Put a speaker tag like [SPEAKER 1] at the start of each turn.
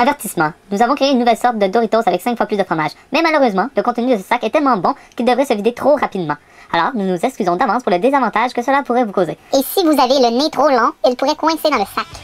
[SPEAKER 1] Avertissement. Nous avons créé une nouvelle sorte de Doritos avec 5 fois plus de fromage. Mais malheureusement, le contenu de ce sac est tellement bon qu'il devrait se vider trop rapidement. Alors, nous nous excusons d'avance pour le désavantage que cela pourrait vous causer.
[SPEAKER 2] Et si vous avez le nez trop long, il pourrait coincer dans le sac.